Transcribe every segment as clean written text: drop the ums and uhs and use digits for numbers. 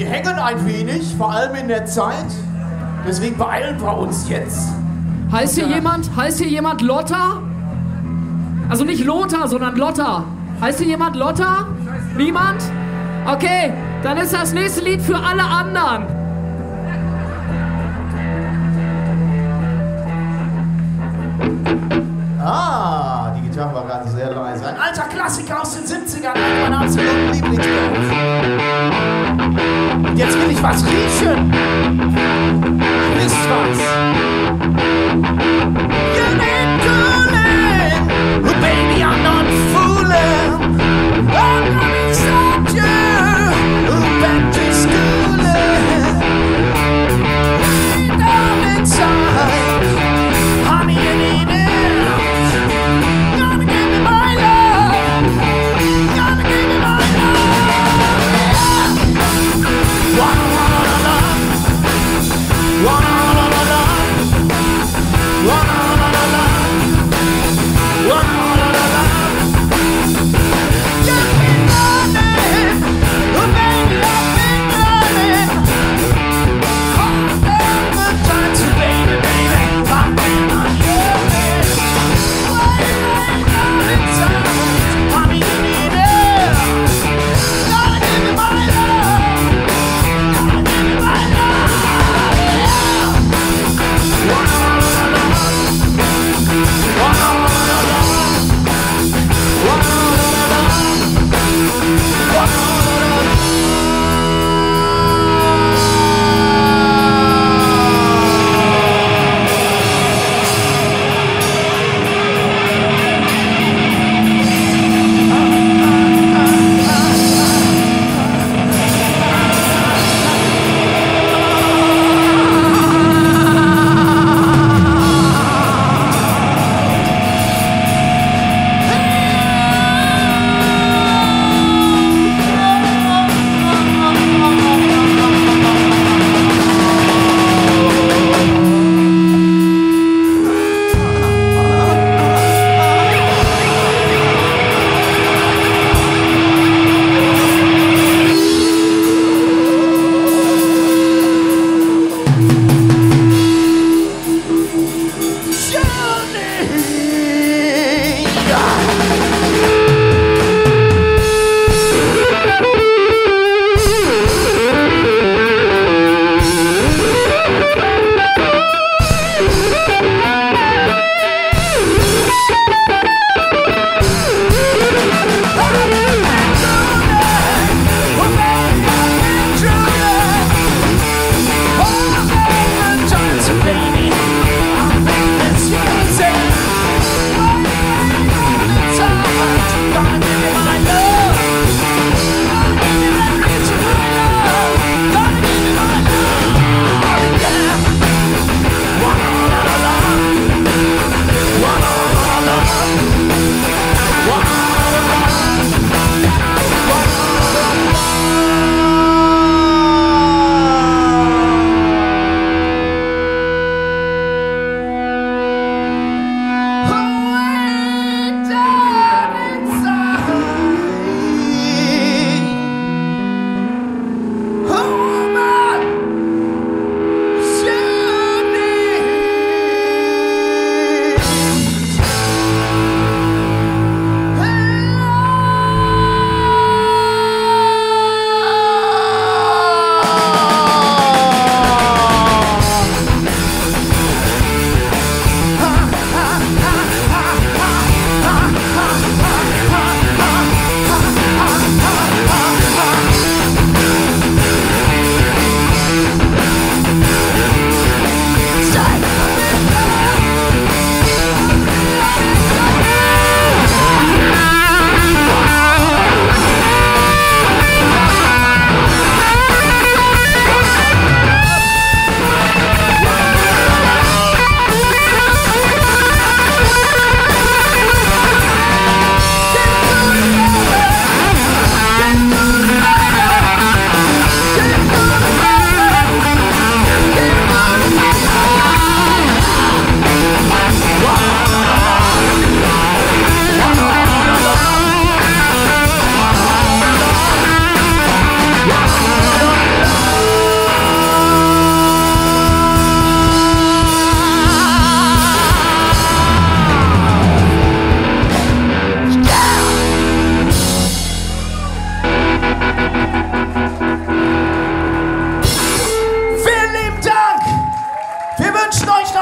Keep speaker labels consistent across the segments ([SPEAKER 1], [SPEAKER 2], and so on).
[SPEAKER 1] wir hängen ein wenig, vor allem in der Zeit. Deswegen beeilen wir uns jetzt.
[SPEAKER 2] Heißt hier jemand Lotta? Also nicht Lothar, sondern Lotta. Heißt hier jemand Lotta? Niemand? Okay, dann ist das nächste Lied für alle anderen.
[SPEAKER 1] Ah, die Gitarre war gerade sehr leise. Ein alter Klassiker aus den 70ern, einer meiner absoluten Lieblingsbands. Und jetzt will ich was riechen. Wisst was? You need cooling, but baby I'm not fooling. I'm gonna send you back to schooling. Lay down inside, honey, you need it. Wanna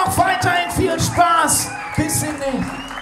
[SPEAKER 1] noch weiterhin viel Spaß. Bis demnächst.